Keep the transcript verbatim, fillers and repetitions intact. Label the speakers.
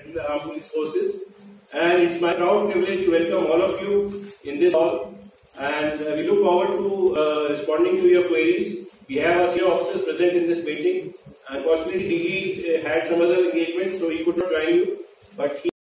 Speaker 1: in the Armed Police Forces. And it's my proud privilege to welcome all of you in this hall. And uh, we look forward to uh, responding to your queries. We have our senior officers present in this meeting. Unfortunately, D G had some other engagement, so he could not join you. But he